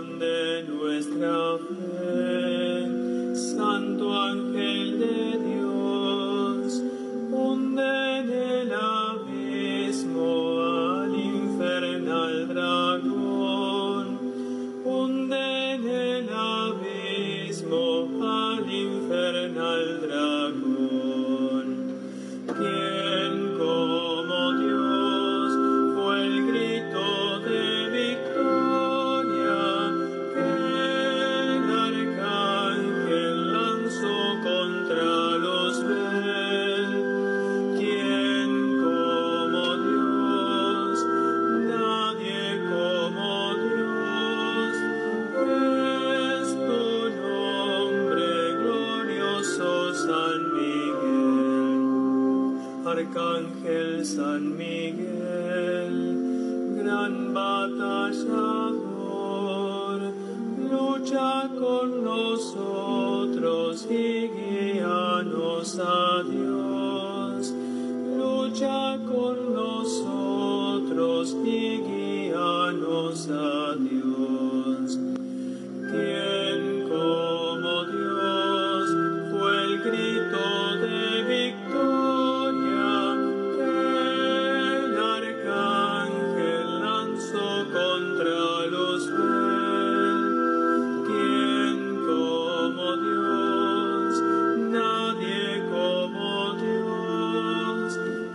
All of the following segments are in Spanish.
razón de nuestra fe. Santo ángel de Dios, hunde en el abismo al infernal dragón, hunde en el abismo al infernal dragón. ¿Quién como Dios fue el grito de victoria que el arcángel lanzó contra los vel? ¿Quién como Dios? Nadie como Dios. Es tu nombre glorioso, San Miguel. Arcángel San Miguel, gran batallador, lucha con nosotros y guíanos a Dios. Lucha con nosotros y guíanos a Dios. ¿Quién como Dios fue el grito de victoria que el arcángel lanzó contra los vel? ¿Quién como Dios? Nadie como Dios.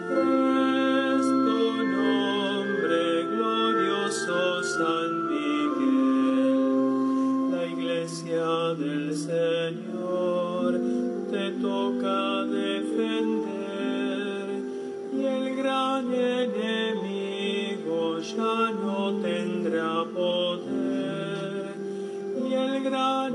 Es tu nombre glorioso, San Miguel. La Iglesia del Señor te toca defender, y el gran enemigo ya no tendrá poder, y el gran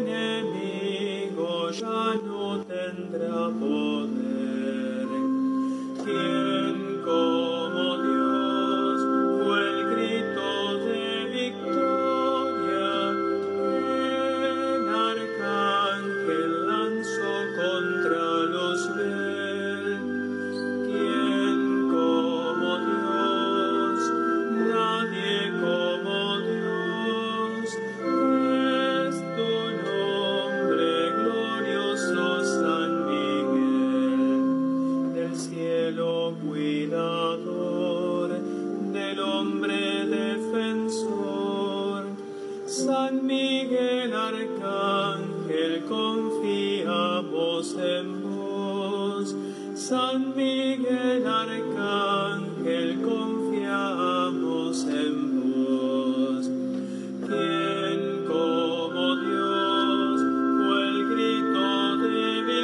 enemigo ya no tendrá poder. ¿Quién como Dios fue el grito de victoria que el arcángel lanzó contra los vel? ¿Quién como Dios? Nadie como Dios. Es tu nombre glorioso, San Miguel. Del cielo cuidador, del hombre defensor, San Miguel Arcángel, confiamos en vos. San Miguel Arcángel, confiamos en vos. ¿Quién como Dios fue el grito de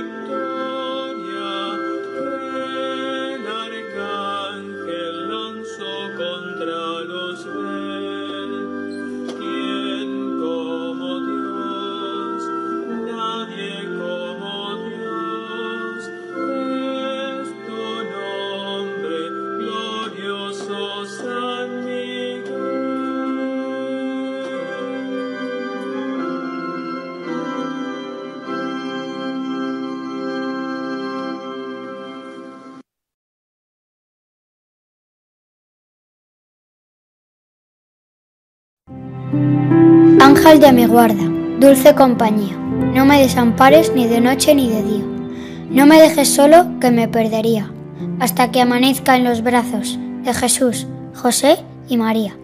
victoria que el arcángel lanzó contra los vel? ¿Quién como Dios? Nadie como Dios. Es tu nombre glorioso, San Miguel. Ángel de mi guarda, dulce compañía, no me desampares ni de noche ni de día. No me dejes solo, que me perdería, hasta que amanezca en los brazos de Jesús, José y María.